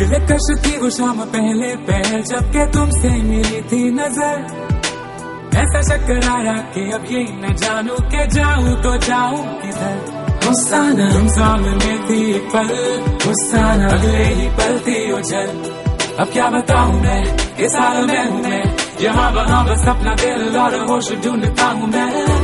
दिलकश थी वो शाम पहले पहल जबकि तुमसे मिली थी नजर। ऐसा चक्कर आया कि अब ये न जानू के जाऊं तो जाऊं किधर। गुस्सा न तुम सामने थी एक पल, गुस्सा न अगले ही पल थी उछल। अब क्या बताऊं मैं, किस हाल में हूँ मैं, यहाँ वहाँ बस अपना दिल और होश ढूंढता हूँ मैं।